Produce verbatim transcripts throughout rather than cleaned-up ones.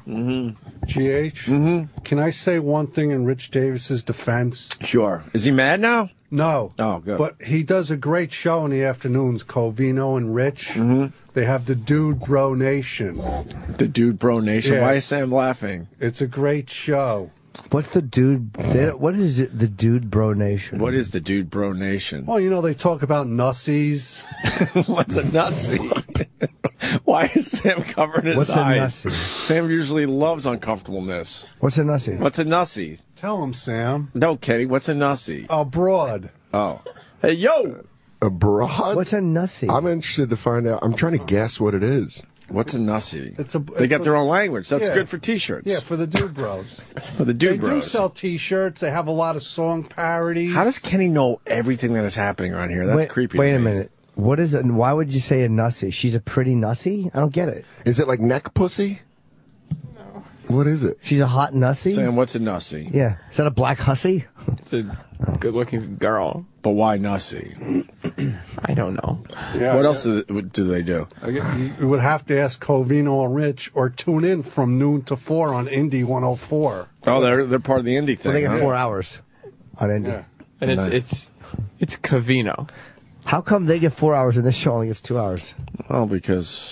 Mm-hmm. G H? Mm-hmm. Can I say one thing in Rich Davis's defense? Sure. Is he mad now? No. Oh, good. But he does a great show in the afternoons, Covino and Rich. Mm-hmm. They have the Dude Bro Nation. The Dude Bro Nation? Yeah. Why is Sam laughing? It's a great show. What's the dude? They, what is it, the Dude Bro Nation? What is the Dude Bro Nation? Well, you know, they talk about nussies. What's a nussie? Why is Sam covering his What's a eyes? nussie? Sam usually loves uncomfortableness. What's a nussie? What's a nussie? Tell him, Sam. No, Kenny. What's a nussie? Abroad. Oh. Hey, yo! Abroad? What's a nussie? I'm interested to find out. I'm trying to guess what it is. What's a nussie? It's a, they it's got a, their own language. That's yeah. good for T-shirts. Yeah, for the Dude Bros. For the Dude they Bros. do sell T-shirts. They have a lot of song parodies. How does Kenny know everything that is happening around here? That's wait, creepy. Wait to a me. minute. What is it? Why would you say a nussie? She's a pretty nussie? I don't get it. Is it like neck pussy? No. What is it? She's a hot nussie? Sam, what's a nussie? Yeah. Is that a black hussy? It's a good-looking girl. But why nussie? I don't know. Yeah, what yeah. else do they, do they do? I guess you would have to ask Covino and Rich, or tune in from noon to four on Indy one oh four. Oh, they're they're part of the indie thing. Well, they get huh? four hours on Indy. Yeah. And it's Nice. it's it's Covino. How come they get four hours and this show only gets two hours? Well, because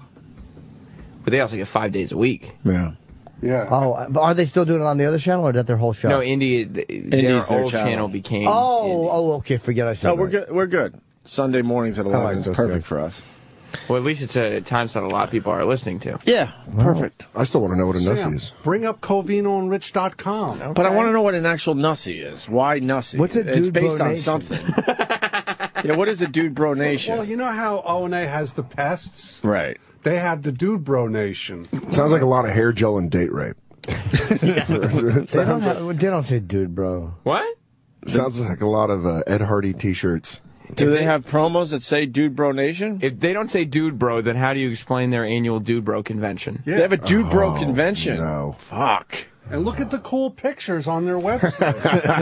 But they also get five days a week. yeah. Yeah. Oh, but are they still doing it on the other channel, or is that their whole show? No, Indy, their Indy's their old channel. channel became. Oh, Indy. oh, okay. Forget I said Oh, we're that. good. We're good. Sunday mornings at like eleven is those perfect guys. for us. Well, at least it's a time slot a lot of people are listening to. Yeah, perfect. I still want to know what a nussie Sam, is. bring up Covino and Rich dot com. But I want to know what an actual nussie is. Why nussie? What's a It's Dude based Bro on Nation? something. Yeah, what is a Dude Bro Nation? Well, you know how O and A has the pests? Right. They have the Dude Bro Nation. Sounds like a lot of hair gel and date rape. They don't, have, they don't say dude, bro. What? Sounds like a lot of uh, Ed Hardy T-shirts. Do they have promos that say Dude Bro Nation? If they don't say dude bro, then how do you explain their annual dude bro convention? Yeah. They have a Dude Bro Oh, convention. no. Fuck. And look at the cool pictures on their website.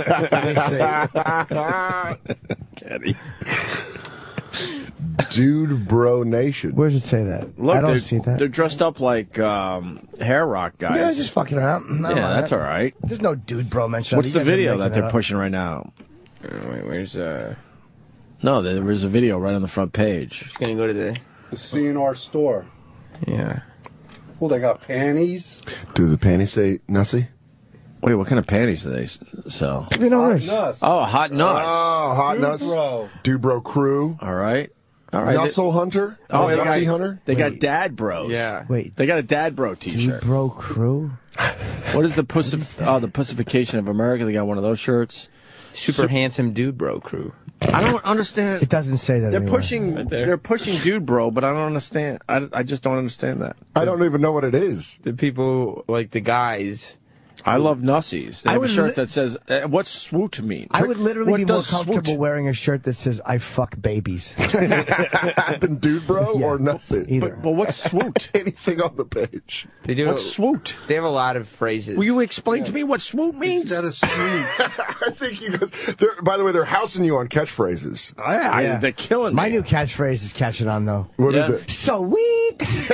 They say, Kenny. Dude Bro Nation. where does it say that? Look, I don't they're, see that. they're dressed up like um, hair rock guys. Yeah, just fucking around. No, Yeah, no, that's that- all right. There's no dude, bro mention. What's You the guys are video making that they're up. pushing right now? Uh, wait, where's uh? No, there is a video right on the front page. Just gonna go to the. The C N R store. Yeah. Well, they got panties. Do the panties say nussie? Wait, what kind of panties do they s- sell? You know, Hot Rich. nuts. Oh, hot nuts. Oh, hot Dude nuts. Bro. Dude Bro Crew. All right. All right. Nussle Hunter. Oh, they Nussie got, Hunter. They got Wait. Dad Bros. Yeah. Wait, They got a Dad Bro dude, T-shirt. bro crew? What is the pussif- oh, the pussification of America? They got one of those shirts. Super handsome dude bro crew. I don't understand. It doesn't say that They're anywhere. pushing. Right there. They're pushing Dude Bro, but I don't understand. I, I just don't understand that. I don't even know what it is. The people like the guys. I love Nussies. They I have a would shirt li- that says, uh, "What's swoot mean?" I would literally What be more does comfortable swoot? wearing a shirt that says "I fuck babies." Than Dude Bro Yeah. or Nussie? Either. But, but what's swoot? Anything on the page. They do. What's swoot? They have a lot of phrases. Will you explain to me what swoot means? Instead of sweet. I think you guys. they're- By the way, they're housing you on catchphrases. I, I, Yeah. they're killing My me. new catchphrase is catching on though. What is Yeah. it? Sweet.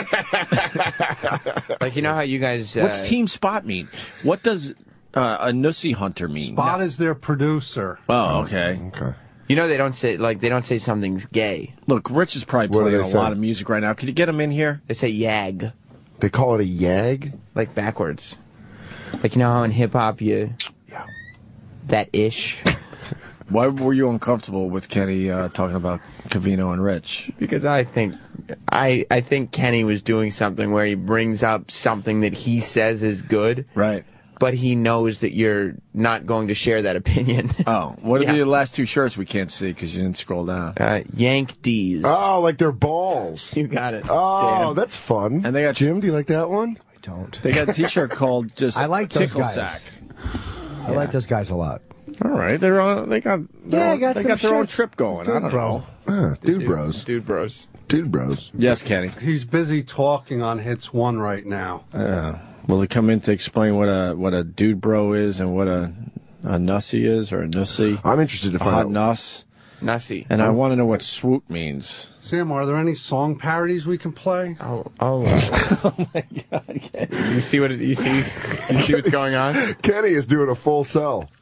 like you know how you guys. Uh, What's Team Spot mean? What does uh, a Nussie Hunter mean? Spot is their producer. Oh, okay. Okay. You know they don't say like they don't say something's gay. Look, Rich is probably What do playing they a say? lot of music right now. Could you get him in here? They say yag, They call it a yag. like backwards. Like you know how in hip hop you. Yeah. That ish. Why were you uncomfortable with Kenny uh, talking about Covino and Rich? Because I think I I think Kenny was doing something where he brings up something that he says is good, Right. but he knows that you're not going to share that opinion. Oh, what are Yeah. the last two shirts we can't see because you didn't scroll down? Uh, Yank D's. Oh, like they're balls. You got it. Oh, Dan. that's fun. And they got- Jim. Do you like that one? I don't. They got a T-shirt called just I like those Tickle guys. Sack. I like those guys a lot. All right, they're on. They got. Their Yeah, I own, got they some got their own shirts. trip going. I Dude, don't bro. know. Ah, dude, bros. Dude bros. Dude bros. Yes, Kenny. He's busy talking on Hits One right now. Uh, will he come in to explain what a what a dude bro is and what a a nussie is or a nussie? I'm interested to A find hot out. nuss. Nussy. And I want to know what swoop means. Sam, are there any song parodies we can play? Oh, oh, oh my God! You see what? It, you see? You see what's going on? Kenny is doing a full sell.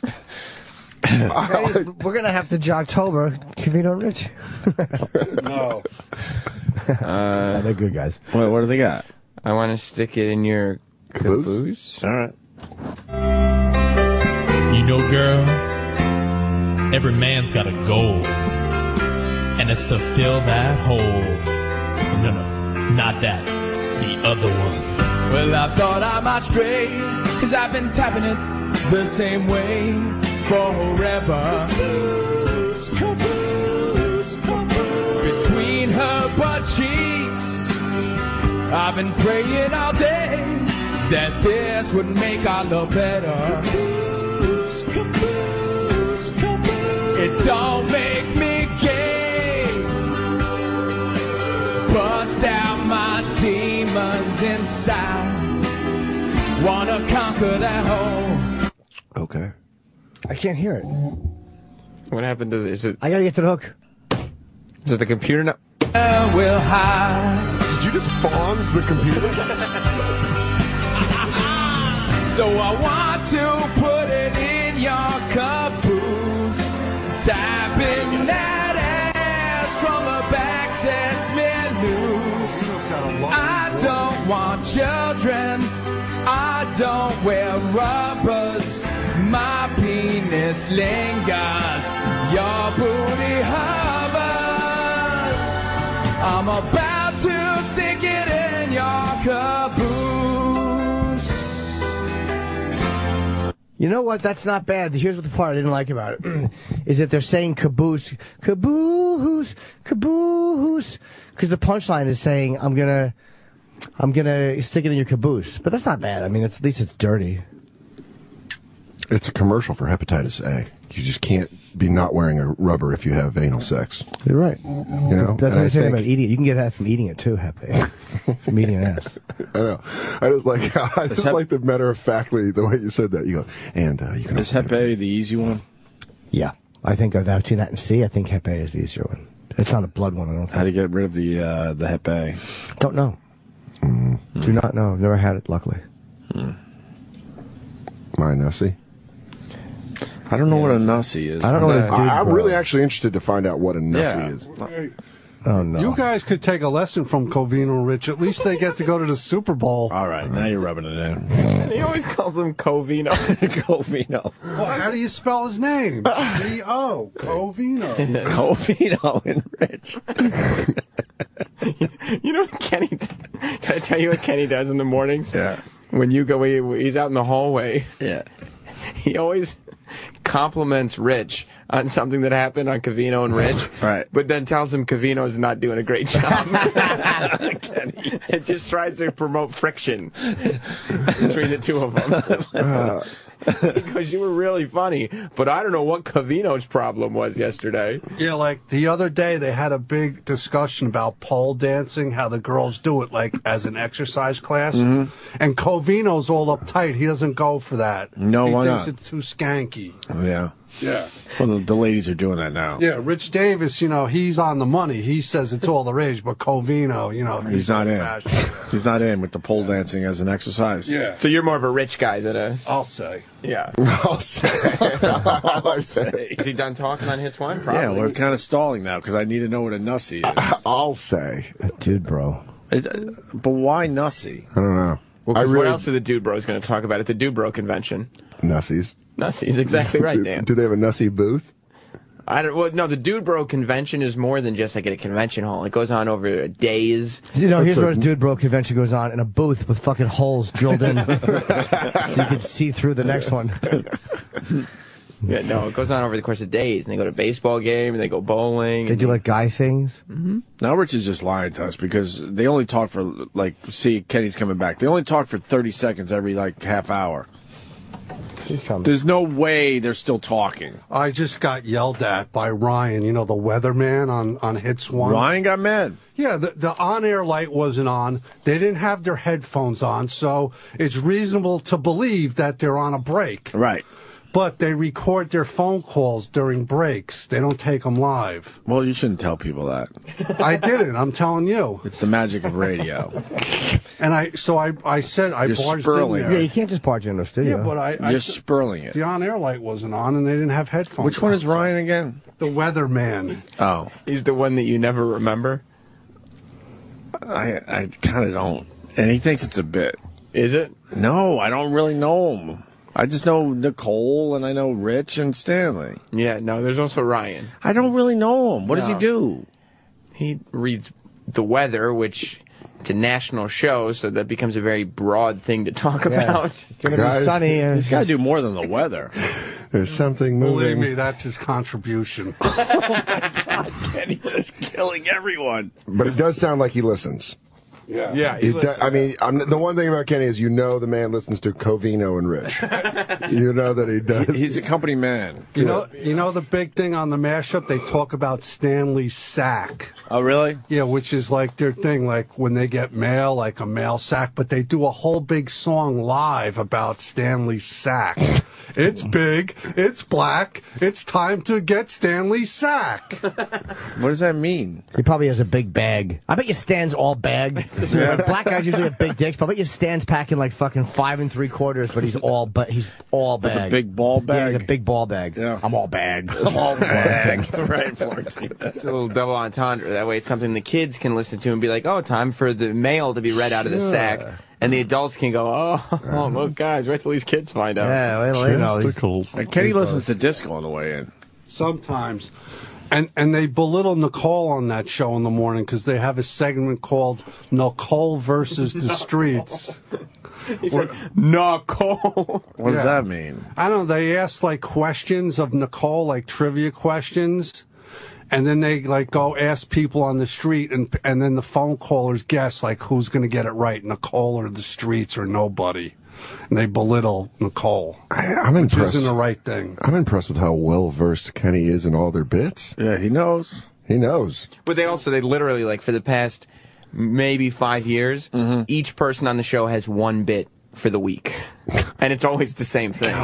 Hey, we're gonna have to Jogtober, Covino and Rich. No. Uh, they're good guys. What, what do they got? I want to stick it in your caboose. All right. You know, girl, every man's got a goal, and it's to fill that hole. No, no, not that. The other one. Well, I thought I might stray, cause I've been tapping it the same way forever. Between her butt cheeks, I've been praying all day that this would make our love better. It don't make me gay. Bust out my demons inside. Wanna conquer that hole. Okay. I can't hear it. What happened to this? Is it, I gotta get to the hook. is it the computer now? We'll hide. Did you just Fonz the computer? So I want to put it in your caboose. Tapping that ass from the back sets me loose. I don't want children. I don't wear rubbers. My penis lingers. Your booty hovers. I'm about to stick it in your caboose. You know what? That's not bad. Here's what the part I didn't like about it is that they're saying caboose, caboose, caboose, because the punchline is saying I'm gonna, I'm gonna stick it in your caboose. But that's not bad. I mean, it's, at least it's dirty. It's a commercial for hepatitis A. You just can't be not wearing a rubber if you have anal sex. You're right. You know, That's and what I I'm saying think- about eating it. You can get that from eating it too, Hep A. From eating an ass. I know. I just like I just hep- like the matter of factly the way you said that. You go, and uh, you can. Is Hep A the easy one? Yeah, I think of that between that and C. I think Hep A is the easier one. It's not a blood one. I don't How to think. get rid of the uh, the Hep A? Don't know. Mm. Do not know. I've never had it. Luckily. My Nessie. I don't know what a nussie is. I don't know what a dude. I, I'm bro. really actually interested to find out what a Nessie Yeah. is. Oh no. You guys could take a lesson from Covino and Rich. At least they get to go to the Super Bowl. All right, now you're rubbing it in. He always calls him Covino. Covino. Well, how do you spell his name? C O Covino. Covino and Rich. You know what Kenny? Can I tell you what Kenny does in the mornings? Yeah. When you go, he, he's out in the hallway. Yeah. He always compliments Rich on something that happened on Covino and Rich. Right. But then tells him Covino's not doing a great job. It just tries to promote friction between the two of them. Because you were really funny, but I don't know what Covino's problem was yesterday. Yeah, like the other day they had a big discussion about pole dancing, how the girls do it like as an exercise class. And Covino's all uptight. He doesn't go for that. No, he why thinks not? it's too skanky. Yeah. Yeah. Well, the, the ladies are doing that now. Yeah, Rich Davis, you know, he's on the money. He says it's all the rage, but Covino, you know, He's not in. fashion. He's not in with the pole dancing as an exercise. Yeah, So you're more of a Rich guy than a... I'll say. Yeah. I'll say. I'll say. Is he done talking on Hits One? Probably. Yeah, we're kind of stalling now because I need to know what a nussie is. I'll say. Dude, bro. It, uh, but why nussie? I don't know. Well, I 'cause really what else are the Dude Bros going to talk about at the Dude Bro convention? Nussies. Nussies, exactly right, Dan. Do they have a Nussie booth? I don't. Well, no, the Dude Bro convention is more than just like at a convention hall. It goes on over days. You know, here's That's where a- a dude bro convention goes on in a booth with fucking holes drilled in, so you can see through the next one. Yeah, no, it goes on over the course of days. And they go to a baseball game, and they go bowling. They and do like guy things. Now Rich is just lying to us because they only talk for, like, see, Kenny's coming back. They only talk for thirty seconds every, like, half hour. He's coming. There's no way they're still talking. I just got yelled at by Ryan, you know, the weatherman on, on Hits One. Ryan got mad. Yeah, the, the on-air light wasn't on. They didn't have their headphones on, so it's reasonable to believe that they're on a break. Right. but they record their phone calls during breaks. They don't take them live. Well, you shouldn't tell people that. I didn't. I'm telling you. It's the magic of radio. And I, so I, I said I You're barged spurling in it. there. Yeah, you can't just barge into the studio. Yeah, but I, I You're said- spurling it. the on-air light wasn't on, and they didn't have headphones. Which one on. is Ryan again? The weatherman? Oh, He's the one that you never remember. I I kind of don't. And he thinks it's a bit. Is it? No, I don't really know him. I just know Nicole and I know Rich and Stanley. Yeah, no, there's also Ryan. I don't really know him. What does he No. do? He reads the weather, which it's a national show, so that becomes a very broad thing to talk Yeah. about. It's gonna be Guys, sunny. Or He's got to do more than the weather. There's something moving. Believe me, that's his contribution. And he's just killing everyone. But it does sound like he listens. Yeah. Yeah, It do, I mean, I'm, the one thing about Kenny is you know the man listens to Covino and Rich. You know that he does. He's a company man. You know, you know the big thing on the mashup. They talk about Stanley sack. Oh, really? Yeah, which is like their thing, like when they get mail, like a mail sack. But they do a whole big song live about Stanley's sack. It's big. It's black. It's time to get Stanley's sack. What does that mean? He probably has a big bag. I bet you Stan's all bag. Black guys usually have big dicks, but I bet you Stan's packing like fucking five and three quarters, but he's all but he's all Like a bag. big ball Yeah, bag? he's a big ball bag. Yeah. I'm all bag. I'm all bag. Right, fourteen. It's a little double entendre. That way it's something the kids can listen to and be like, oh, time for the mail to be read out of the sack. And the adults can go, oh, oh those guys, wait till these kids find out. Yeah, well, you know, he's- Testicles. And Kenny listens to disco on the way in. Sometimes. And and they belittle Nicole on that show in the morning because they have a segment called Nicole versus the Streets. He said, Nicole. What does Yeah. that mean? I don't know. They ask like questions of Nicole, like trivia questions, and then they like go ask people on the street, and and then the phone callers guess like who's going to get it right, Nicole or the Streets or nobody, and they belittle Nicole, I, I'm which impressed. isn't the right thing. I'm impressed with how well versed Kenny is in all their bits. Yeah, he knows. He knows. But they also, they literally, like, for the past maybe five years, each person on the show has one bit for the week. And it's always the same thing.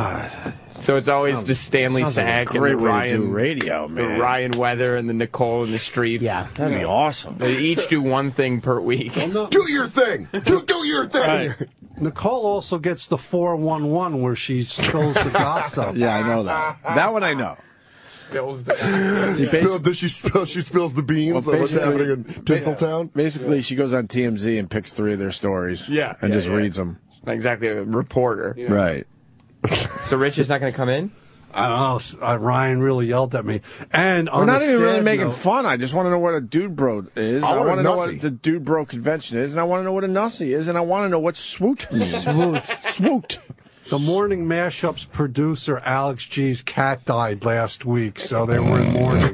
So it's always the Stanley Sounds like a Sack and great the way to Ryan, do radio, the man. Ryan Weather and the Nicole in the Streets. Yeah. That'd be awesome. They each do one thing per week. Do your thing. Do, do your thing. Right. Nicole also gets the four one one where she spills the gossip. Yeah, I know that. That one I know. Spills the She Spill, basi- does she spill? She spills the beans. Well, of what's basically- happening in Tinseltown. Basically, she goes on T M Z and picks three of their stories. Yeah, And yeah, just yeah. reads them. Not exactly a reporter. Right. So Rich is not going to come in? I don't know. s- Uh, Ryan really yelled at me. And We're on not a even really sad making note- fun. I just want to know what a dude bro is. I I want a want to know nussy. what the dude bro convention is, and I want to know what a nussy is, and I want to know what swoot means. swoot. Swoot. The Morning Mashup's producer, Alex G's cat died last week, so they were in mourning.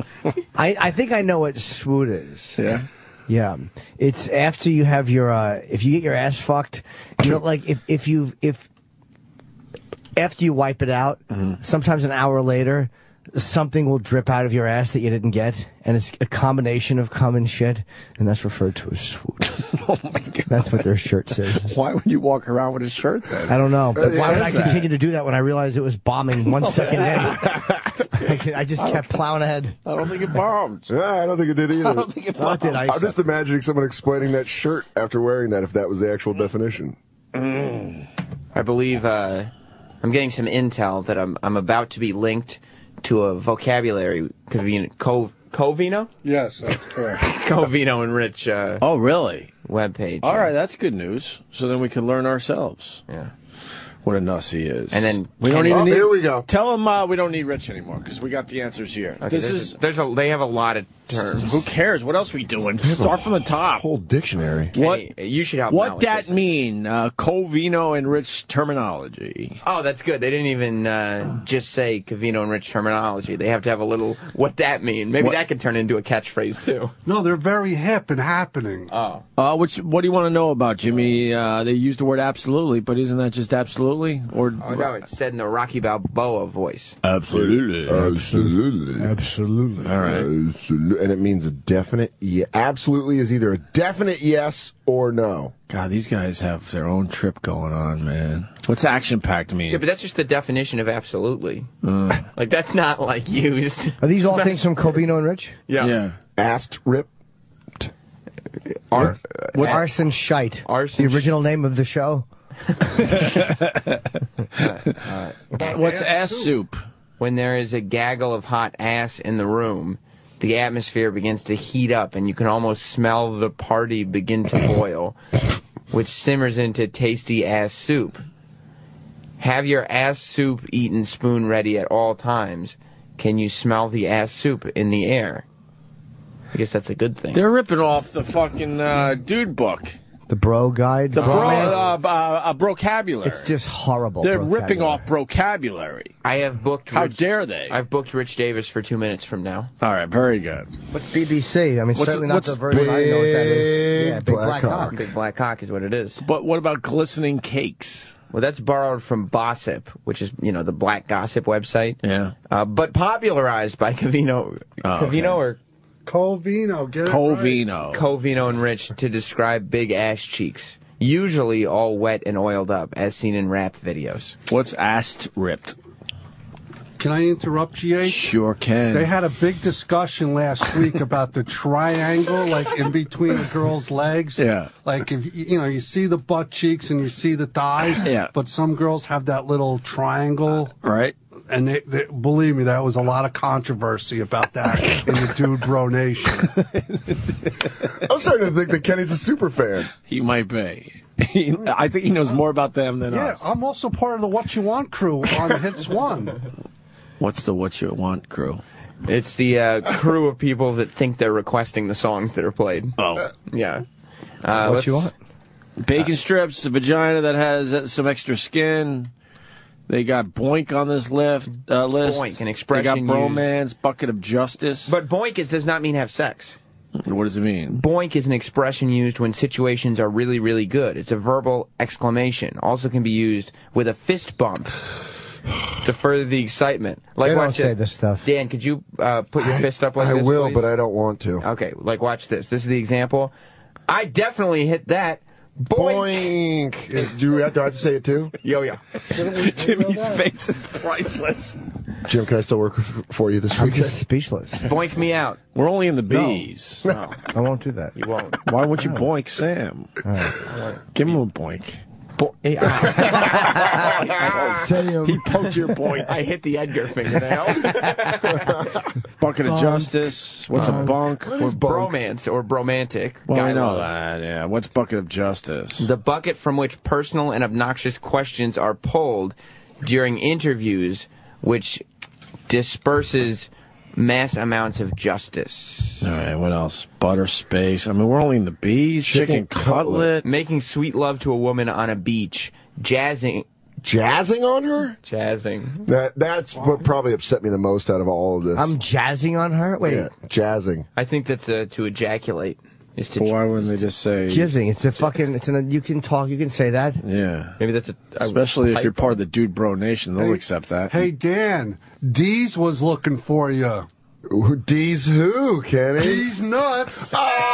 I, I think I know what swoot is. Yeah. Yeah, it's after you have your uh, if you get your ass fucked, you know, like if if you if after you wipe it out, sometimes an hour later, something will drip out of your ass that you didn't get, and it's a combination of cum and shit, and that's referred to as swoot. Oh my god. That's what their shirt says. Why would you walk around with a shirt then? I don't know, but It why would I says that. continue to do that when I realized it was bombing one second in? I just kept plowing ahead. I don't think it bombed. Yeah, I don't think it did either. I don't think it No, it bombed. did. I I'm just imagining someone explaining that shirt after wearing that, if that was the actual definition. I believe uh, I'm getting some intel that I'm I'm about to be linked to a vocabulary Covino, Co, Covino? Yes, that's correct. Covino and Rich uh, Oh, really? webpage. All right, that's good news. So then we can learn ourselves Yeah. what a nussy is. And then we don't Kenny- even Oh, need. here we go. Tell them uh, we don't need Rich anymore because we got the answers here. Okay, this there's is. a, there's a they have a lot of terms. Who cares? What else we doing? Start from the top. Whole dictionary. What? Kenny, you should help me out What with that this. mean? Uh, Covino and Rich terminology. Oh, that's good. They didn't even uh, just say Covino and Rich terminology. They have to have a little what that mean. Maybe What- that could turn into a catchphrase too. No, they're very hip and happening. Oh, Uh, which what do you want to know about, Jimmy? Uh, they use the word absolutely, but isn't that just absolutely? Or oh no, it's said in the Rocky Balboa voice. absolutely, Absolutely. Absolutely. All right. Absolutely. absolute, and it means a definite. Yeah, absolutely is either a definite yes or no. God, these guys have their own trip going on, man. What's action packed mean? Yeah, but that's just the definition of absolutely. Uh, Like, that's not, like, used. Are these all things from Covino and Rich? Yeah. yeah. Asked rip. Ar- What's Arson Shite? Arson the original name of the show? What's ass soup? When there is a gaggle of hot ass in the room, the atmosphere begins to heat up, and you can almost smell the party begin to boil, which simmers into tasty ass soup. Have your ass soup eaten spoon ready at all times. Can you smell the ass soup in the air? I guess that's a good thing. They're ripping off the fucking uh, dude book. The Bro Guide? The bro, Bromance? uh, uh, uh, vocabulary. It's just horrible. They're ripping vocabulary. off vocabulary. I have booked. How Rich, dare they? I've booked Rich Davis for two minutes from now. All right, very good. What's B B C? I mean, What's- certainly not what's the version I know what that is. Yeah, Big Black Black Hawk. Hawk. Big Black Hawk is what it is. But what about glistening cakes? Well, that's borrowed from Bossip, which is, you know, the black gossip website. Yeah. Uh, but popularized by Covino. Oh, okay. Covino or Covino, get it right. Covino. Covino and Rich to describe big ass cheeks, usually all wet and oiled up, as seen in rap videos. What's ass ripped? Can I interrupt, G H? Sure can. They had a big discussion last week about the triangle, like in between the girl's legs. Yeah. Like if you you know you see the butt cheeks and you see the thighs. Yeah. But some girls have that little triangle, right? and they, they believe me, there was a lot of controversy about that in the Dude Bro Nation. I'm starting to think that Kenny's a super fan. He might be. He, I think he knows more about them than Yeah, us. I'm also part of the What You Want crew on Hits One. What's the What You Want crew? It's the uh, crew of people that think they're requesting the songs that are played. Oh. Yeah. Uh, What let's- you want? Bacon strips, a vagina that has uh, some extra skin. They got Boink on this lift, uh, list. Boink, an expression They got used- bromance, bucket of justice. But boink is, does not mean have sex. What does it mean? Boink is an expression used when situations are really, really good. It's a verbal exclamation. Also can be used with a fist bump to further the excitement. Like They don't watch say this stuff. Dan, could you uh, put your fist up like I this, will, please? but I don't want to. Okay, like watch this. This is the example. I definitely hit that. Boink. Boink. Do you have to, I have to say it too? Yo, yo. Jimmy's face is priceless. Jim, can I still work f- for you this I'm week? just speechless. Boink me out. We're only in the B's. No, I won't do that. you won't. Why won't you boink Sam? Give him a boink. Bo- Hey, ah. Damn. He poked your boink. I hit the Edgar fingernail. Bucket of justice. What's a bunk? Or bromance or bromantic. Well, I Guy know love. that. Yeah. What's bucket of justice? The bucket from which personal and obnoxious questions are pulled during interviews, which disperses mass amounts of justice. All right. What else? Butter space. I mean, we're only in the B's. Chicken, Chicken cutlet. Making sweet love to a woman on a beach. Jazzing. Jazzing on her? Jazzing. That That's what probably upset me the most out of all of this. I'm jazzing on her? Wait. yeah, jazzing. I think that's uh, to ejaculate. Is to But why wouldn't they just say? Jizzing. It's a fucking, it's an, you can talk, you can say that. Yeah. Maybe that's a. a Especially if you're typo. part of the Dude Bro Nation, they'll Hey- accept that. Hey, Dan, Deez was looking for you. Who- D's who, Kenny? He's nuts.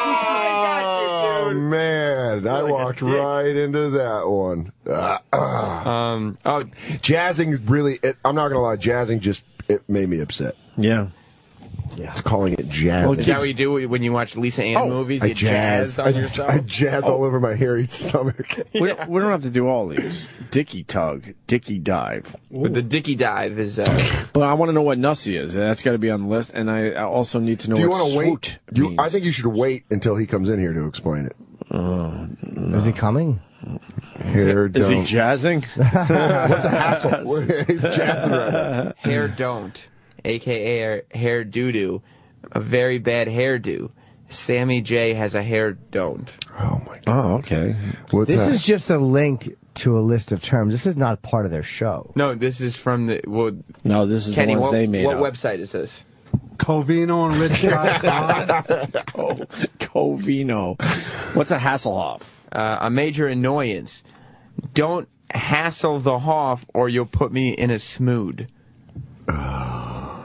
Oh, man. I walked right into that one. Uh, uh. Um. Oh, Jazzing really, it, I'm not going to lie, jazzing just, it made me upset. Yeah. It's calling it jazzing. is that what you do when you watch Lisa Ann Oh, movies? I You jazz, on I, yourself. I jazz all over my hairy stomach. We, don't, we don't have to do all these. Dicky tug, Dicky dive. But the Dicky dive is. Uh, But I want to know what Nussy is. That's got to be on the list. And I, I also need to know Do you what want to wait? swoot You, means. I think you should wait until he comes in here to explain it. Is he coming? Hair Is he don't. jazzing? What's a hassle? He's jazzing right now. hair don't, aka hair, hair doo doo, a very bad hairdo. Sammy J has a hair don't. Oh, my God. Oh, okay. What's This that? is just a link to a list of terms. This is not part of their show. No, this is from the well. No, this is Kenny, the ones what, they made what up. website is this? Covino and Rich dot com. Oh, Covino. What's a Hasselhoff? Uh, a major annoyance. Don't hassle the Hoff, or you'll put me in a smood.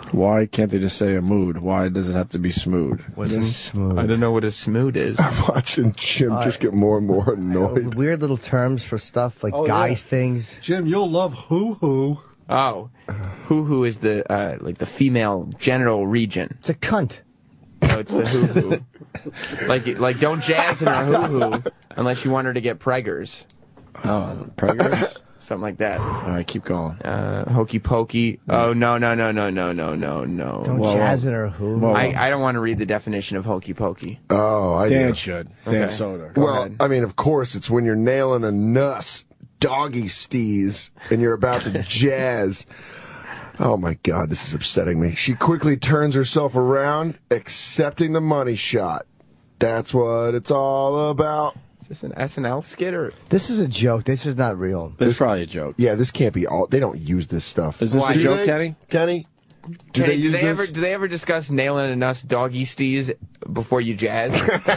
Why can't they just say a mood? Why does it have to be smooth? What's a smooth? I don't know what a smood is. I'm watching Jim just get more and more annoyed. Weird little terms for stuff like Oh, guys yeah. things. Jim, you'll love hoo hoo. Oh, hoo hoo is the uh, like the female genital region. It's a cunt. No, it's the hoo hoo. Like like don't jazz in her hoo hoo unless you want her to get preggers, Oh, preggers? something like that. All right, keep going. Uh, hokey pokey. Oh no no no no no no no no. Don't Whoa, jazz whoa. in her who. Whoa. I, I don't want to read the definition of hokey pokey. Oh, I Dan do. should. Okay. Dan Soder. Go Well, ahead. I mean, of course, it's when you're nailing a nuss, doggy steez, and you're about to jazz. Oh my God, this is upsetting me. She quickly turns herself around, accepting the money shot. That's what it's all about. Is this an S N L skit or? This is a joke. This is not real. This is probably a joke. Yeah, this can't be all. They don't use this stuff. Is this Why? a Do joke, they? Kenny? Kenny? Do Kenny, they do use they this? ever do they ever discuss nailing a nuss doggy steez before you jazz?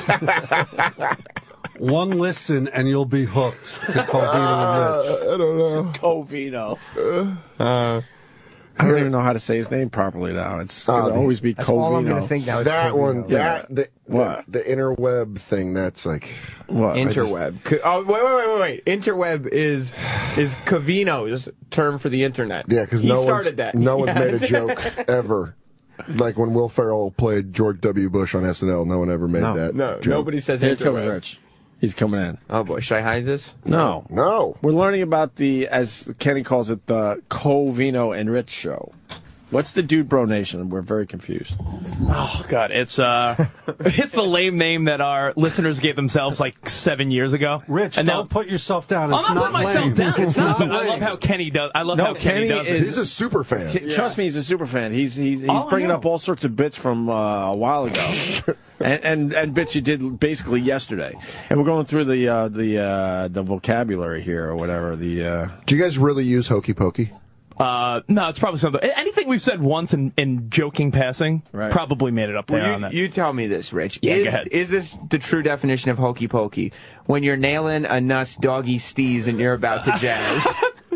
One listen and you'll be hooked to Covino and Rich. I don't know. Covino. Uh, I don't even know how to say his name properly now. It's going to Uh, always be That's all I'm Covino. going to think now. Is That Covino. one, that the, What? the the interweb thing. That's like What? Interweb. Co- Oh wait wait wait wait wait. Interweb is is Covino's term for the internet. yeah, because he no started one's, that. no one's Yeah. made a joke ever. Like when Will Ferrell played George W. Bush on S N L, no one ever made No. that. No, joke. nobody says Here's coming, interweb. Rich. He's coming in. Oh boy, should I hide this? No. No. We're learning about the, as Kenny calls it, the Covino and Rich show. What's the Dude Bro Nation? We're very confused. Oh God, it's uh, it's the lame name that our listeners gave themselves like seven years ago. Rich, and don't put yourself down. I'm It's not not putting myself lame. down. It's not. not I love lame. how Kenny does. I love No, how Kenny, Kenny does it. is- He's a super fan. K- Trust me, he's a super fan. He's he's, he's Oh, I bringing know. up all sorts of bits from uh, a while ago, and, and and bits you did basically yesterday. And we're going through the uh, the uh, the vocabulary here or whatever. The uh, Do you guys really use hokey pokey? Uh, no, it's probably something. Anything we've said once in, in joking passing, Right. probably made it up there Well, on you, that. you tell me this, Rich. Yeah, is, go ahead. is this the true definition of hokey pokey? When you're nailing a nuss doggy steez and you're about to jazz.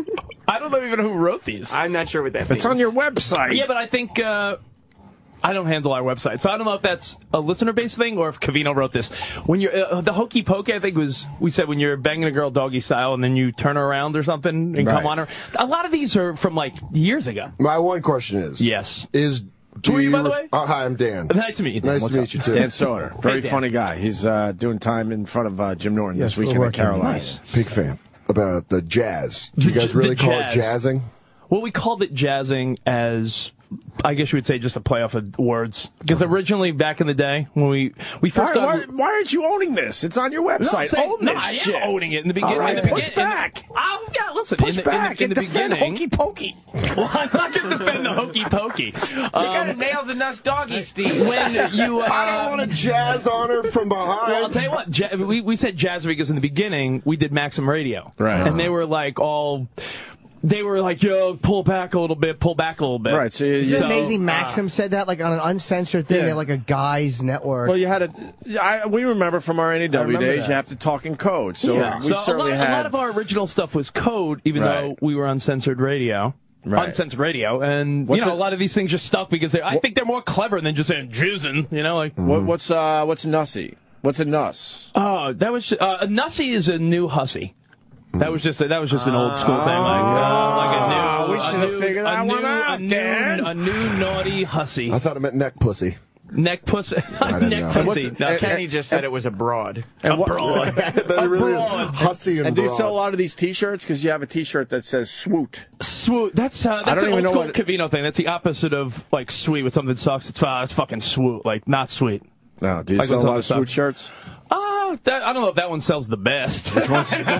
I don't know even who wrote these. I'm not sure what that means. it's on your website. yeah, but I think uh, I don't handle our website, so I don't know if that's a listener-based thing or if Covino wrote this. When you're uh, the hokey pokey, I think was we said when you're banging a girl doggy style and then you turn her around or something and Right. come on her. A lot of these are from like years ago. My one question is Yes. Is do Who are you, by the ref- way? Uh, hi, I'm Dan. Nice to meet you. Dan. Nice What's to up? meet you too. Dan Soder, very Dan. funny guy. He's uh, doing time in front of uh, Jim Norton Yes, this we're weekend in working. Carolina. Nice. Big fan about the jazz. Do you The- guys really the call jazz. it jazzing? Well, we called it jazzing as, I guess you would say, just a play off of words. Because originally, back in the day, when we we first Why, why, started. why aren't you owning this? It's on your No, I'm website. saying- Own no, this I am shit. owning it in the beginning. All right, in the push begin- in the- back. Oh, yeah, listen. Push in the, back. In the, in the defend beginning. hokey pokey. Well, I'm not going to defend the hokey pokey. You gotta Um, nail the nuss doggy steez. when you. Uh, I don't want to jazz on her from behind. Well, I'll tell you what. Ja- we we said jazz because in the beginning we did Maxim Radio, Right. And they were like all. They were like, yo, pull back a little bit, pull back a little bit. Right, so you- Isn't it So, amazing? Maxim said that like on an uncensored thing Yeah. at like a guy's network. Well, you had a. I, we remember from our N A W remember days, that. you have to talk in code. So Yeah. we So a certainly lot, had. a lot of our original stuff was code, even Right. though we were uncensored radio. Right. Uncensored radio, and What's you know it- a lot of these things just stuck because they I think they're more clever than just saying jizzing. You know, like what, what's uh, what's nussy? What's a nuss? oh, that was uh, a nussy is a new hussy. That was just a, that was just an old school thing, like uh, like a new. Oh, we a should have new- figured a that new, one out, a new, Dan. A new naughty hussy, I thought it meant neck pussy. neck pussy, didn't neck know. pussy. What's- No, and- Kenny just said it was a broad. And what- broad. That really broad. is hussy and, And do you broad. sell a lot of these T-shirts? Because you have a T-shirt that says "swoot." Swoot. That's uh, I that's don't an even old know school what- Covino thing. That's the opposite of like sweet. When something sucks, it's uh, it's fucking swoot. Like not sweet. No, do you Like sell a what's lot on of the swoot stuff? shirts? Oh, that, I don't know if that one sells the best. Which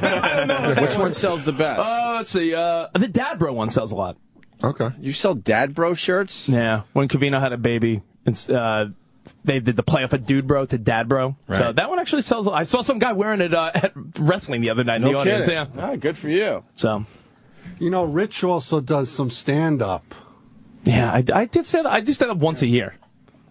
one sells the best? Oh, let's see. Uh, the Dad Bro one sells a lot. Okay. you sell Dad Bro shirts? Yeah, when Covino had a baby, it's, uh, they did the play off of Dude Bro to Dad Bro. So Right. that one actually sells. A lot. I saw some guy wearing it uh, at wrestling the other night in No the audience. kidding. Yeah. Ah, good for you. So You know, Rich also does some stand up. yeah, I, I did stand. I do stand up once a year.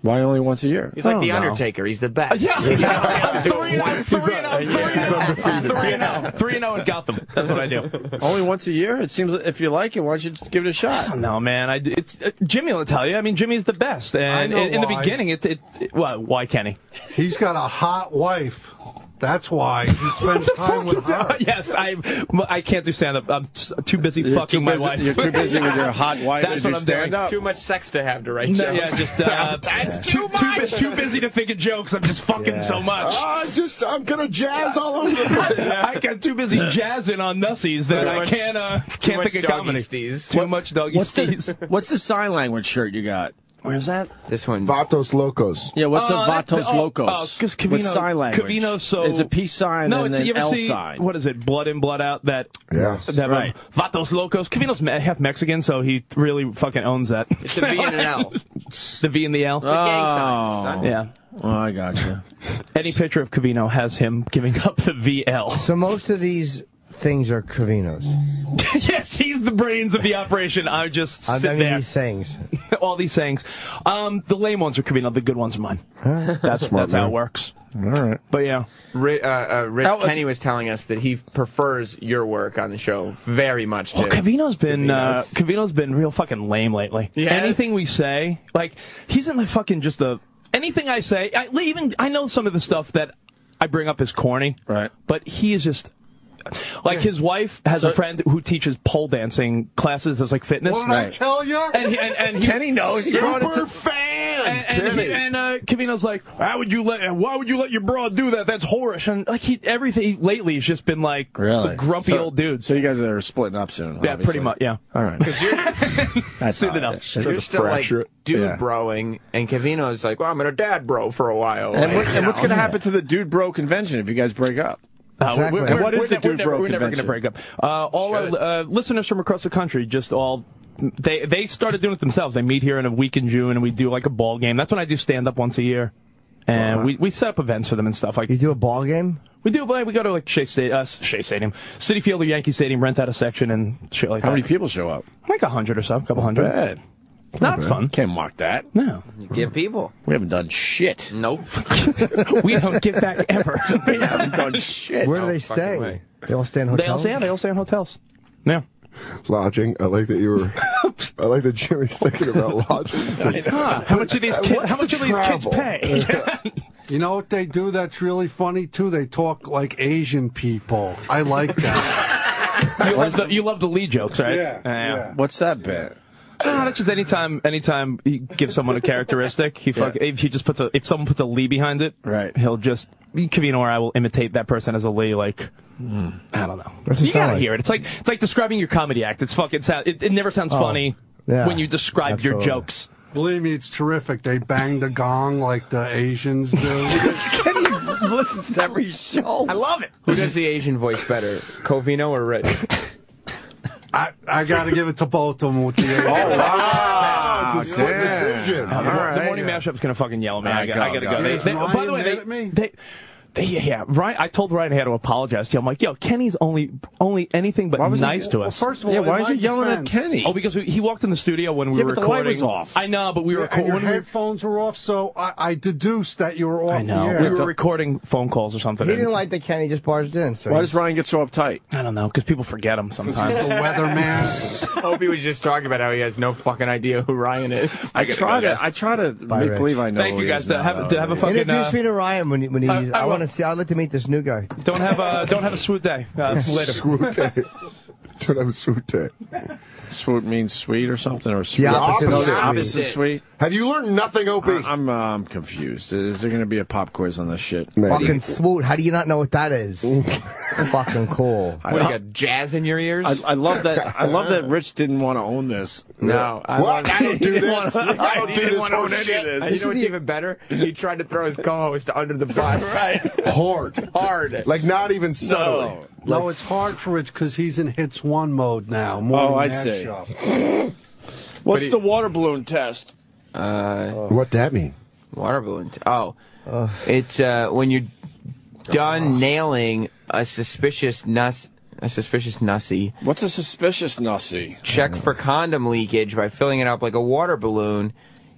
Why only once a year? He's like I the don't know. Undertaker. He's the best. Yeah, yeah. three and oh, three and oh, three and oh, three and oh, three and oh in Gotham. That's what I do. Only once a year? It seems if you like it, why don't you give it a shot? No, man. I, it's uh, Jimmy will tell you. I mean, Jimmy's the best. And know in, in the why. beginning, it's it, it. Well, why, Kenny? He's got a hot wife. That's why he spends time with her. Yes, I I can't do stand up. I'm s- too busy You're fucking too my busy- wife. You're too busy with your hot wife That's to do what I'm doing. stand up. Too much sex to have to write No, jokes. yeah, just uh, That's too, too too, much. bu- too busy to think of jokes. I'm just fucking Yeah. so much. Ah, I'm just, I'm gonna jazz all over the place. I got too busy jazzing on nussies that Too I much- can't uh, can't much think of doggy comedy. stees. Too much doggy What's stees. the, what's the sign language shirt you got? Where's that? This one. Vatos Locos. Yeah, what's Oh, the that- Vatos oh, Locos? oh, 'cause Cavino- What's sign language? Cavino, so it's a peace sign No, and it's an you ever L see sign. what is it? Blood in, blood out. That Yes. that Right. um, Vatos Locos. Cavino's me- half Mexican, so he really fucking owns that. It's the V and an L. The V and the L. The gang signs, son. Yeah. Oh, I gotcha. Any picture of Cavino has him giving up the V L. So most of these things are Cavino's. Yes, he's the brains of the operation. I just I sit mean there. these sayings. All these sayings. Um, the lame ones are Cavino. The good ones are mine. That's that's how it works. All right. But yeah. Ri- uh, uh, Rich That was- Kenny was telling us that he prefers your work on the show very much. To Well, Cavino's been uh, Cavino's. Cavino's been real fucking lame lately. Yes. Anything we say, like he's in the fucking just the anything I say. I, even I know some of the stuff that I bring up is corny, Right. But he is just. Like his wife has So- a friend who teaches pole dancing classes as like fitness. What did I Right. tell you? And he, and, and he, Kenny knows. He brought it Super to- fan, And, and, Kenny. he, and uh, Cavino's like, how would you let? Why would you let your broad do that? That's whorish. And like he, everything lately has just been like Really? a grumpy So- old dudes. So you guys are splitting up soon. yeah, obviously. pretty much. Yeah. All right. That's Soon all enough. right. You're to still like fracture it. dude Yeah. broing, and Cavino's like, well, I'm gonna dad bro for a while. And, Like, what, you and what's know. going to happen to the Dude Bro convention if you guys break up? Uh, Exactly. we're, And we're, what is we're the ne- Dude we're never, Bro we're never going to convention? break up. Uh, all our Should. uh, listeners from across the country just all they they started doing it themselves. They meet here in a week in June, and we do like a ball game. That's when I do stand up once a year, and we, we set up events for them and stuff. Like You do a ball game? we do, like, we go to like Shea, Sta- uh, Shea Stadium, City Field or Yankee Stadium, rent out a section and shit like How that. many people show up? Like a hundred or so, a couple hundred. Bad. That's fun. Can't mock that. No, Give people. We haven't done shit. Nope. we don't give back ever. We haven't done shit. Where do they fucking stay? way. They all stay in They all hotels? stay. Yeah, they all stay in hotels. Yeah. Lodging. I like that you were. I like that Jimmy's thinking about lodging. How much do these kids? What's How much the do these kids travel? pay? You know what they do that's really funny too? They talk like Asian people. I like that. you love the you love the lead jokes, right? Yeah, yeah. What's that bit? Ah, that's just anytime anytime he gives someone a characteristic, he fuck, if he just puts a if someone puts a Lee behind it, Right. He'll just Cavino or I will imitate that person as a Lee, like. I don't know. What's it You sound gotta like? hear it. It's like it's like describing your comedy act. It's fucking sound. It, it never sounds funny yeah. when you describe your Absolutely. jokes. Believe me, it's terrific. They bang the gong like the Asians do. Kenny listens to every show. I love it. Who does the Asian voice better, Covino or Rich? I, I got to give it to both of them with the Asian. Wow, it's a split damn. decision. Uh, the, All right. the morning mashup's gonna fucking yell at me. All I, right, got, go, I gotta go. go. They, Is they, Ryan by the way, mad they, at me? they, they, yeah, Ryan. I told Ryan I had to apologize to him. I'm like, yo, Kenny's only, only anything but Why was he- nice to Well, us. first of all, Yeah, in why is my he yelling at defense- Kenny? Oh, because we, he walked in the studio when we Yeah, were but the light recording. was off. I know, but we were And recording. your When we, headphones were off, so I, I deduced that you were off I know. the air. We were recording phone calls or something. He and- didn't like that Kenny just barged in. So Why he- does Ryan get so uptight? I don't know, because people forget him sometimes. the weatherman. I hope he was just talking about how he has no fucking idea who Ryan is. I gotta try go, to. guys. I try to make Rich. believe I know. Thank who you he guys is to now, have though. to have a fucking. Introduce Uh, me to Ryan when he, when he Uh, I I want to will. see. I'd like to meet this new guy. don't have a don't have a sweet day. Uh, later. Swoot. Don't have a swoot. Swoot means sweet or something, or sweet. The opposite No, of the sweet. opposite sweet. Have you learned nothing, Opie? I- I'm uh, I'm confused. Is there going to be a pop quiz on this shit? Maybe. Fucking swoot. How do you not know what that is? Fucking cool. What, you got jazz in your ears? I, I love that. I love that Rich didn't want to own this. no. I What? love- I don't do this. I I don't do didn't this want to for own any shit. of And you this. know what's even better? He tried to throw his co-host under the bus. Right. Hard. Hard. Like, not even subtly. No. No, it's hard for Rich because he's in hits one mode now. Morning Oh, I see. mashup. What's he- the water balloon test? What'd that mean? Water balloon. Oh. It's uh, when you're done nailing a suspicious nuss, a suspicious nussy, What's a suspicious nussy? check for condom leakage by filling it up like a water balloon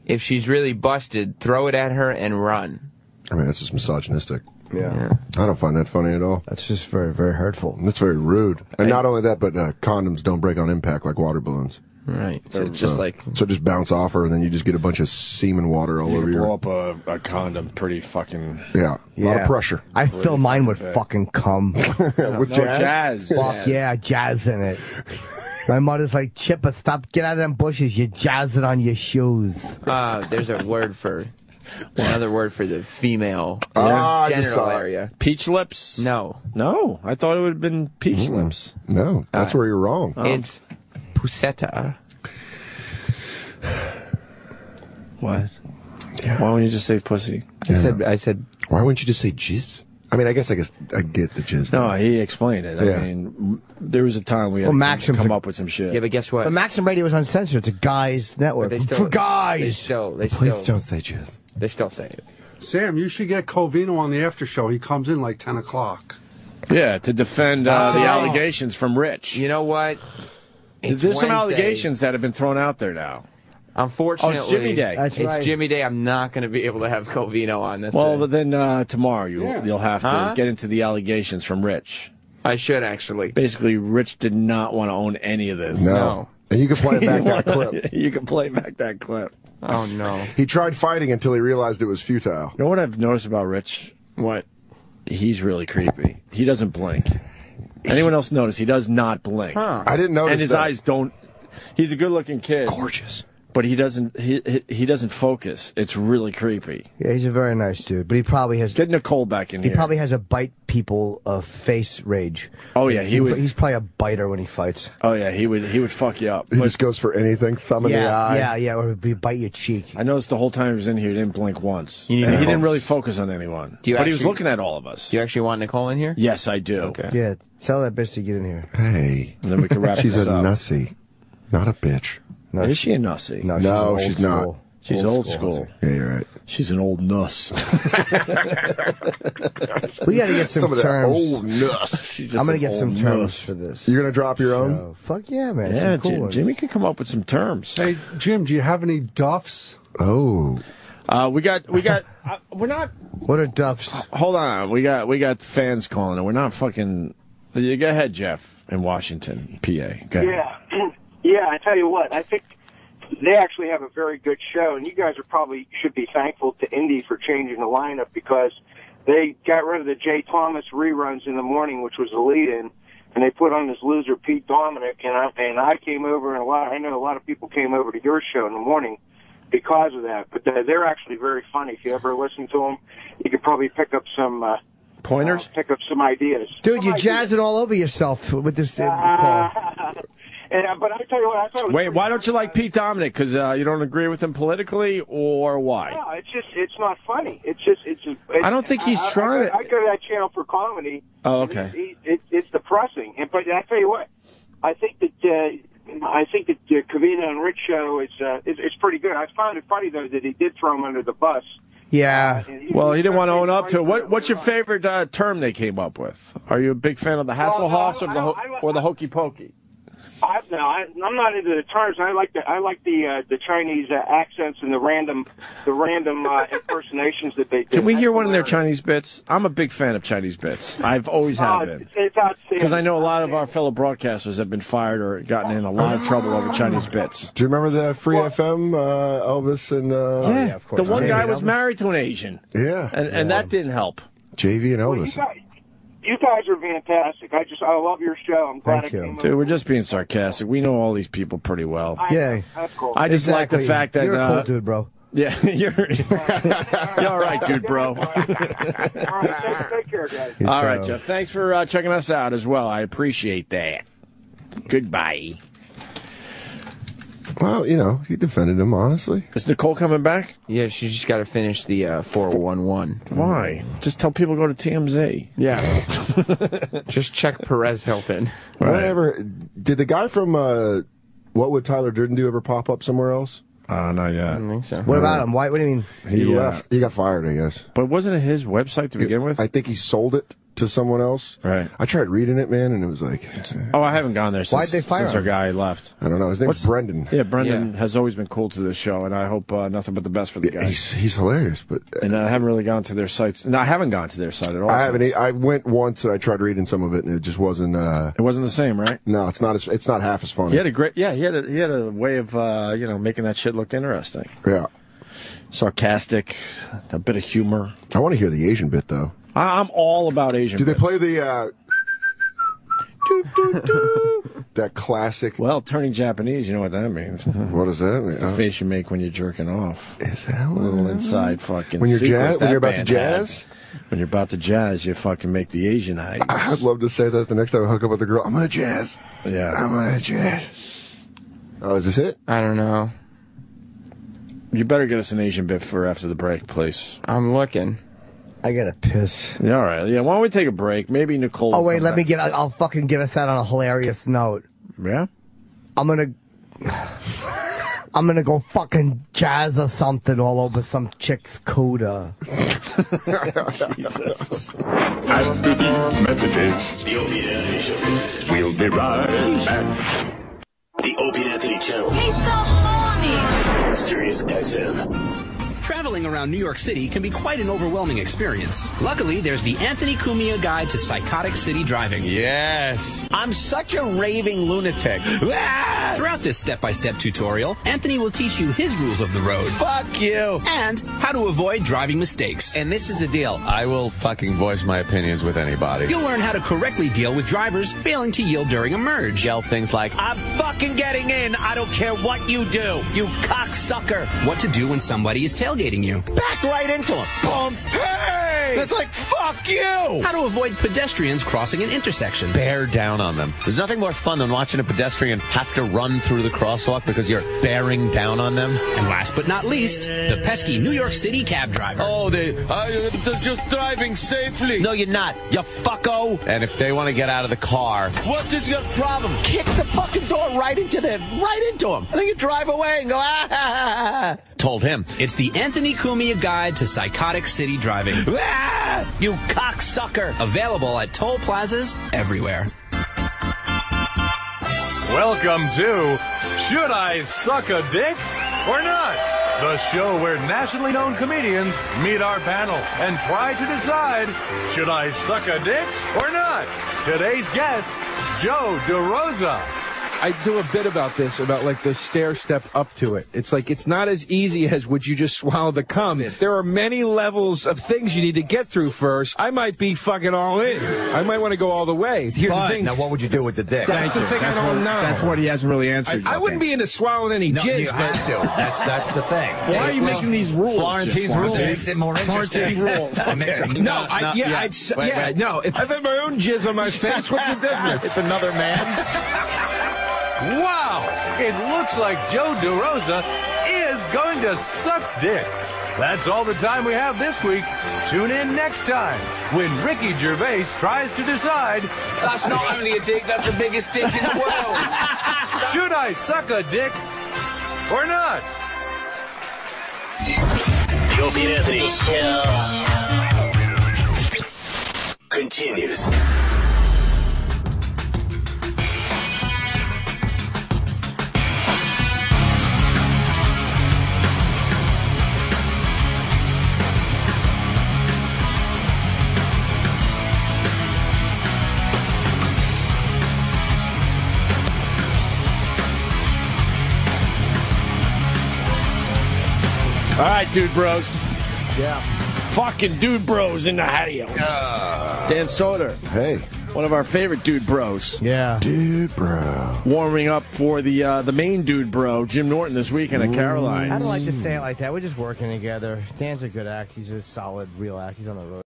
if she's really busted, throw it at her and run. I mean, that's just misogynistic. Yeah. I don't find that funny at all. That's just very, very hurtful. That's very rude. And not only that, but uh, condoms don't break on impact like water balloons. Right. So it's just so, like so just bounce off her, and then you just get a bunch of semen water all You over can you. blow up a, a condom pretty fucking. Yeah, a lot of pressure. I fill mine with fucking cum. With No, jazz. jazz. Fuck yeah, jazz in it. My mother's like, Chipper, stop, get out of them bushes. You jazz it on your shoes. uh, there's a word for another word for the female Ah, I just genital saw it. area. Peach lips? No, No, I thought it would have been peach lips. No, that's where you're wrong. it's puseta. What? Why wouldn't you just say pussy? I said. I said. Why wouldn't you just say jizz? I mean, I guess I guess I get the jizz. No, he explained it. I Yeah. mean, m- there was a time we had Well, to Maxim come for- up with some shit. Yeah, but guess what? But Maxim Radio was uncensored. It's a guys' network. They still, For They guys! still. They Please still. don't say jizz. They still say it. Sam, you should get Covino on the after show. He comes in like ten o'clock. Yeah, to defend uh, the Oh. allegations from Rich. You know what? It's There's some Wednesday. allegations that have been thrown out there now. Unfortunately, Oh, it's Jimmy Day. That's it's right. Jimmy Day. I'm not going to be able to have Covino on. That's Well, it. but then uh, tomorrow you, Yeah. you'll have to Huh? get into the allegations from Rich. I should actually. Basically, Rich did not want to own any of this. No. No. And you can play back that clip. You can play back that clip. Oh no. He tried fighting until he realized it was futile. You know what I've noticed about Rich? What? He's really creepy. He doesn't blink. Anyone else notice? He does not blink. Huh. I didn't notice And his that. eyes don't. He's a good-looking kid, Gorgeous. but he doesn't. He, he he doesn't focus. It's really creepy. Yeah, he's a very nice dude, but he probably has Get Nicole back in he here. probably has a bite people uh, face rage. Oh yeah, he would. He's probably a biter when he fights. Oh yeah, he would. He would fuck you up. He But just goes for anything, thumb in the Yeah, eye. yeah, yeah, or he bite your cheek. I noticed the whole time he was in here, he didn't blink once. You need And he Nicole. didn't really focus on anyone. Do you but he was actually- looking at all of us. Do you actually want Nicole in here? Yes, I do. Okay. Yeah, tell that bitch to get in here. Hey. And then we can wrap She's this a up. nussy, not a bitch. No, Is she a nussy? No, No, old she's not. school. She's old school. Yeah, you're right. She's an old nuss. We got to get some, Some of that terms. old nuss. She's I'm just gonna an get some old terms nuss. for this. You're gonna drop your own? So, fuck yeah, man. Yeah, some cool Jim- ones. Jimmy can come up with some terms. Hey, Jim, do you have any duffs? Oh. Uh, we got, we got. Uh, we're not. What are duffs? Hold on, we got, we got fans calling, and we're not fucking. You go ahead, Jeff, in Washington, P A. Go ahead. Yeah, yeah. I tell you what, I think they actually have a very good show, and you guys are probably should be thankful to Indy for changing the lineup because they got rid of the Jay Thomas reruns in the morning, which was the lead-in, and they put on this loser Pete Dominic, and I and I came over, and a lot I know a lot of people came over to your show in the morning because of that. But they're, they're actually very funny. If you ever listen to them, you could probably pick up some uh, Pointers. uh, pick up some ideas. Dude, Some you ideas. jazz it all over yourself with this uh, call. And, uh, but I tell you what, I thought it was Wait, pretty why don't you funny. like Pete Dominic? Because uh, you don't agree with him politically, or why? No, it's just it's not funny. It's just it's. Just, it's I don't think he's I, trying I, to- I go to that channel for comedy. Oh, and okay. He, he, it, it's depressing. And but I tell you what, I think that uh, I think that uh, Covino and Rich show is uh, it's, it's pretty good. I found it funny though that he did throw him under the bus. Yeah. And Well, he didn't want to own up to it. right What, what's your favorite uh, term they came up with? Are you a big fan of the Hasselhoff Well, or no, the ho- I don't- I- or the Hokey Pokey? I, no, I, I'm not into the terms. I like the I like the uh, the Chinese uh, accents and the random the random uh, impersonations that they do. Can we hear That's one of their hilarious. Chinese bits? I'm a big fan of Chinese bits. I've always Oh, have been. it's, it's outstanding. Because I know a lot of our fellow broadcasters have been fired or gotten in a lot of trouble over Chinese bits. Do you remember the Free F M, uh, Elvis and uh, yeah, of course. The one Yeah, guy yeah, was Elvis. married to an Asian. Yeah. And, and that didn't help. J V and Well, you Elvis? guys, you guys are fantastic. I just I love your show. I'm glad Thank I you. came Dude, over. we're just being sarcastic. We know all these people pretty well. I know. Yeah. That's cool. I just like the Exactly. fact that. You're a uh, cool dude, bro. Yeah, you're, you're all right, dude, bro. All right, take, take care, guys. All So- right, Jeff. Thanks for uh, checking us out as well. I appreciate that. Goodbye. Well, you know, he defended him, honestly. Is Nicole coming back? Yeah, she's just got to finish the uh, four one one. Why? Just tell people to go to T M Z. Yeah. Just check Perez Hilton. Whatever. Did the guy from uh, What Would Tyler Durden Do ever pop up somewhere else? Uh, not yet. I don't think so. What about him? Why? What do you mean? He He, uh, left. He got fired, I guess. But wasn't it his website to begin with? I think he sold it to someone else. Right. I tried reading it, man, and it was like, Oh, I haven't gone there since, Why'd they fire since our him? guy left. I don't know. His name's What's- Brendan. Yeah, Brendan Yeah. has always been cool to this show, and I hope uh, nothing but the best for the guy. He's, he's hilarious, but And I haven't really gone to their sites. No, I haven't gone to their site at all. I haven't. since. I went once and I tried reading some of it, and it just wasn't. Uh, It wasn't the same, right? no, it's not. As, it's not half as funny. He had a great, yeah. He had a he had a way of uh, you know making that shit look interesting, yeah. sarcastic, a bit of humor. I want to hear the Asian bit though. I, I'm all about Asian. Do they bits. play the uh, Doo, doo, doo. that classic? Well, turning Japanese, you know what that means. What does that mean? It's the face you make when you're jerking off. Is that A what little it inside fucking. When you're secret jazz- when that you're about to band jazz? has. When you're about to jazz, you fucking make the Asian eyes. I'd love to say that the next time I hook up with a girl. I'm gonna jazz. Yeah. I'm gonna jazz. Oh, is this it? I don't know. You better get us an Asian bit for after the break, please. I'm looking. I gotta piss. Yeah, all right. Yeah, why don't we take a break? Maybe Nicole. Oh will wait, come let me back. get. I'll, I'll fucking give us that on a hilarious note. Yeah. I'm gonna. I'm gonna go fucking jazz or something all over some chick's coda. After these messages, The Opie and Anthony Show. we'll be right back. The Opie and Anthony Channel. He's so horny. Sirius X M. Traveling around New York City can be quite an overwhelming experience. Luckily, there's the Anthony Cumia Guide to Psychotic City Driving. Yes. I'm such a raving lunatic. Ah! Throughout this step-by-step tutorial, Anthony will teach you his rules of the road. Fuck you. And how to avoid driving mistakes. And this is the deal. I will fucking voice my opinions with anybody. You'll learn how to correctly deal with drivers failing to yield during a merge. Yell things like, I'm fucking getting in. I don't care what you do. You cocksucker. What to do when somebody is tailgating you. Back right into him. Boom. Hey! That's like, fuck you. How to avoid pedestrians crossing an intersection. Bear down on them. There's nothing more fun than watching a pedestrian have to run through the crosswalk because you're bearing down on them. And last but not least, the pesky New York City cab driver. Oh, they, uh, they're just driving safely. No, you're not. You fucko. And if they want to get out of the car, what is your problem? Kick the fucking door right into them, right into them. And then you drive away and go, ah, ha, ha, ha. Told him. It's the Anthony Cumia Guide to Psychotic City Driving. Ah, you cocksucker. Available at toll plazas everywhere. Welcome to Should I Suck a Dick or Not? The show where nationally known comedians meet our panel and try to decide, should I suck a dick or not? Today's guest, Joe DeRosa. I do a bit about this, about like the stair step up to it. It's like, it's not as easy as would you just swallow the cum. There are many levels of things you need to get through first. I might be fucking all in. I might want to go all the way. Here's But- the thing. Now, what would you do with the dick? That's the thing That's I don't what- know. that's what he hasn't really answered I, I yet. wouldn't be into swallowing any No, jizz, you but have to. That's that's the thing. Why are you Well, making these rules? Florentine's Jeff? rules. It makes it more interesting. Florentine rules. It makes it- no, I, no, yeah, yeah. I'd, s- Wait, yeah, wait. no. If I've had my own jizz on my face, what's the difference? It's another man's. Wow! It looks like Joe DeRosa is going to suck dick. That's all the time we have this week. Tune in next time when Ricky Gervais tries to decide. That's not only a dick, that's the biggest dick in the world. Should I suck a dick or not? The Opie and Anthony Show continues. All right, dude bros. Yeah. Fucking dude bros in the patio. Dan Soder. Hey. One of our favorite dude bros. Yeah. Dude bro. Warming up for the uh, the main dude bro, Jim Norton, this weekend at Caroline's. I don't like to say it like that. We're just working together. Dan's a good act. He's a solid, real act. He's on the road.